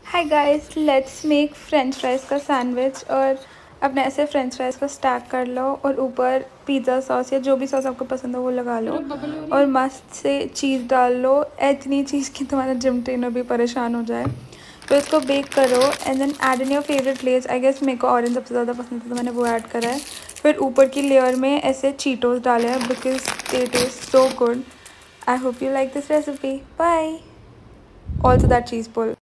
Hi guys, let's make french fries का sandwich. और अपने ऐसे फ्रेंच फ्राइज़ को स्टैक कर लो और ऊपर पिज़्ज़ा सॉस या जो भी सॉस आपको पसंद हो वो लगा लो और मस्त से चीज़ डाल लो। इतनी चीज़ कि तुम्हारा जिम ट्रेनर भी परेशान हो जाए। तो इसको बेक करो and then add in your favourite layers. I guess मेरे को ऑरेंज सबसे ज़्यादा पसंद है तो मैंने वो ऐड करा है। फिर ऊपर की लेयर में ऐसे चीटोस डाले हैं because they taste so good. I hope you like this recipe. Bye. Also that cheese pull.